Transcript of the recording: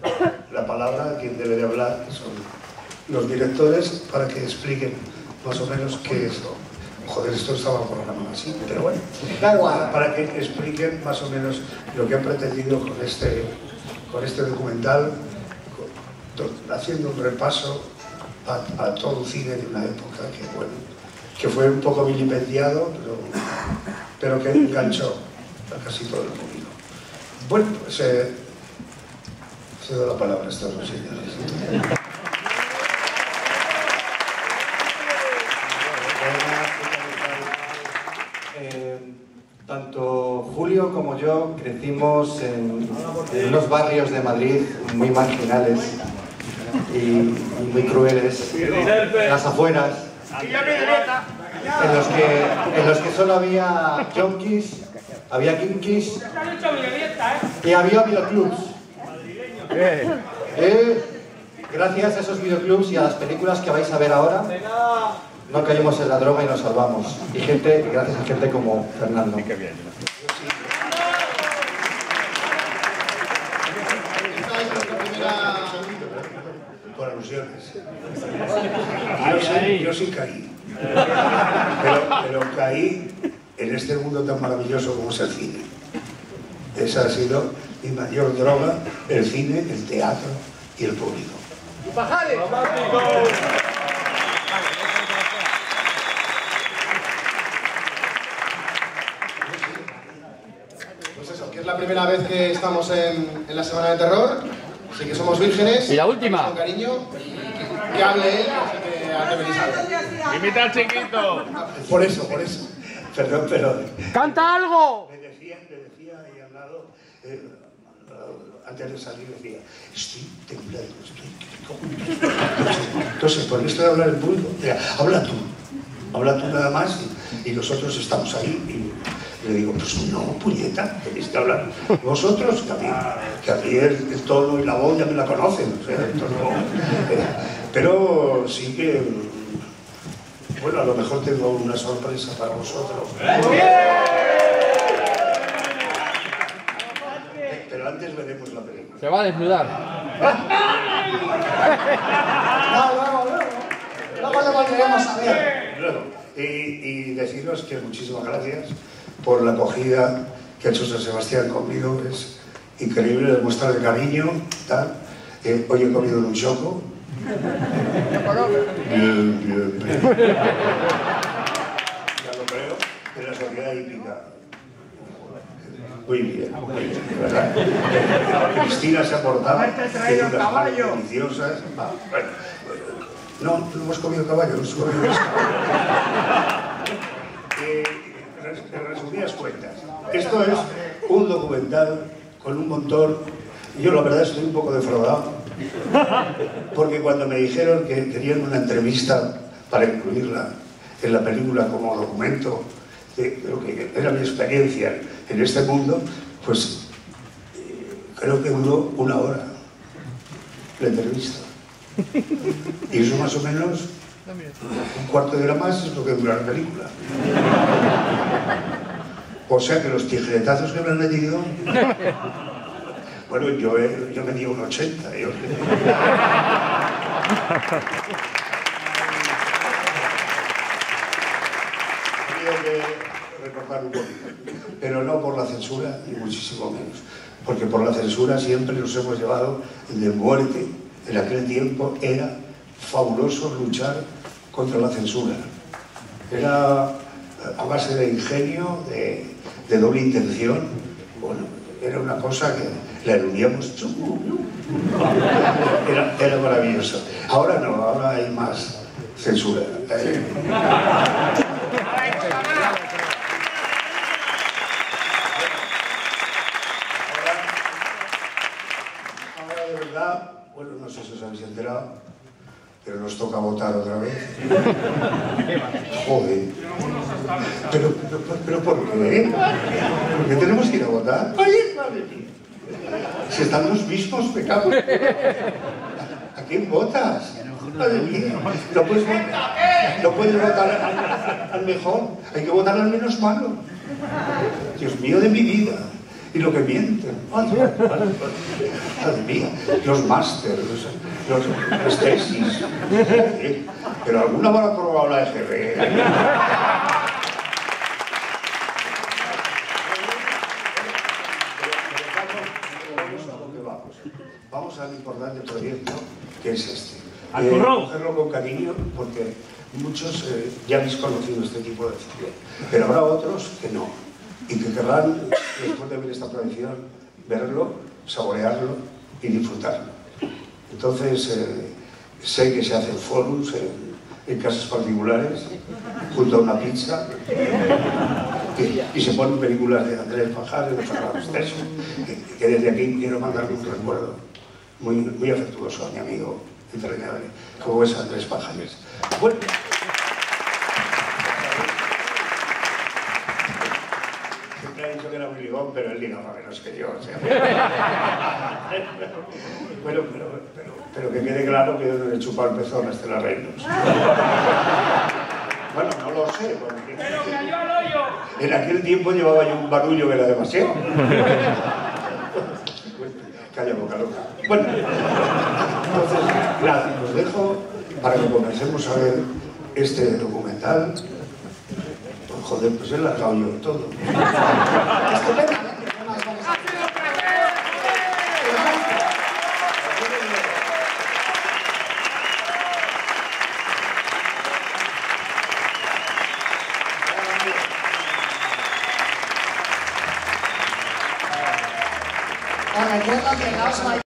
la palabra a quien debe de hablar, que son los directores, para que expliquen más o menos qué es. Joder, esto estaba programado así, pero bueno. Para que expliquen más o menos lo que han pretendido con este documental, haciendo un repaso a todo el cine de una época que, bueno, que fue un poco vilipendiado, pero que enganchó a casi todo el público. Bueno, pues cedo la palabra a estos dos señores. Tanto Julio como yo crecimos en unos barrios de Madrid muy marginales y muy crueles, en las afueras, en los que solo había junkies, había kinkis y había videoclubs. Gracias a esos videoclubs y a las películas que vais a ver ahora, no caímos en la droga y nos salvamos. Y gracias a gente como Fernando. Por alusiones. Yo sí caí. Pero caí en este mundo tan maravilloso como es el cine. Esa ha sido mi mayor droga: el cine, el teatro y el público. ¡Pajares! Pues eso, que es la primera vez que estamos en la Semana de Terror, así que somos vírgenes. Y la última. Con cariño, que hable él, así que a que venís a ver. ¡Imita al chiquito! Por eso. Perdón. ¡Canta algo! Me decía ahí al lado, antes de salir, decía: estoy temblando, Entonces, por esto de hablar en público, habla tú nada más, y nosotros estamos ahí. Y le digo: pues no, puñeta, tenéis que hablar vosotros, que a mí el tono y la voz ya me la conocen, o sea, el tono, pero sí que, bueno, a lo mejor tengo una sorpresa para vosotros. Pero antes veremos la película. Se va a desnudar. Luego lo volveremos a ver. Luego, y deciros que muchísimas gracias por la acogida que ha hecho San Sebastián conmigo. Es increíble, demuestra de cariño, tal. Hoy he comido un choco. Bien. Ya lo creo, de la sociedad hípica. Muy bien, ¿verdad? Cristina se ha portado, tiene unas manos deliciosas. Bueno, no hemos comido caballo, hemos comido en resumidas cuentas, esto es un documental con un montón. Yo la verdad estoy un poco defraudado, porque cuando me dijeron que querían una entrevista para incluirla en la película como documento de lo que era mi experiencia en este mundo, pues creo que duró 1 hora la entrevista. Y eso más o menos, un cuarto de hora más es lo que dura la película. O sea que los tijeretazos que me han metido... Bueno, yo me di un 80. Creo que recortar un poquito, pero no por la censura, ni muchísimo menos, porque por la censura siempre nos hemos llevado de muerte. En aquel tiempo era fabuloso luchar contra la censura. Era a base de ingenio, de doble intención. Bueno, era una cosa que la eludíamos. Era maravilloso. Ahora no, ahora hay más censura. Ahora de verdad, bueno, no sé si os habéis enterado, pero nos toca votar otra vez. Joder. ¿Pero por qué? ¿Por qué tenemos que ir a votar? ¡Ay, madre mía! Si están los mismos pecados. ¿A quién votas? Madre mía. No puedes votar al mejor. Hay que votar al menos malo. Dios mío de mi vida. y lo que mienten. Madre mía, los máster, las tesis. Pero alguna habrá aprobado la EGB. Vamos al importante proyecto que es este. Cogerlo con cariño porque muchos ya habéis conocido este tipo de cine, pero habrá otros que no y que querrán, después de ver esta proyección, verlo, saborearlo y disfrutarlo. Entonces, sé que se hacen forums en casas particulares, junto a una pizza, y se ponen películas de Andrés Pajares, de Fernando Esteso, que desde aquí quiero mandarle un recuerdo muy afectuoso a mi amigo entrañable, como es Andrés Pajares. Bueno, siempre ha dicho que era muy ligón, pero él ligaba menos que yo. O sea. Bueno, pero que quede claro que yo no le he chupado el pezón a Estela Reinos. Bueno, no lo sé, porque... ¡Pero cayó al hoyo! En aquel tiempo llevaba yo un barullo que era demasiado. Calla boca loca. Bueno, entonces, nada, os dejo para que comencemos a ver este documental. Pues, joder, pues he largado yo todo. Os recuerdo que no os vayáis.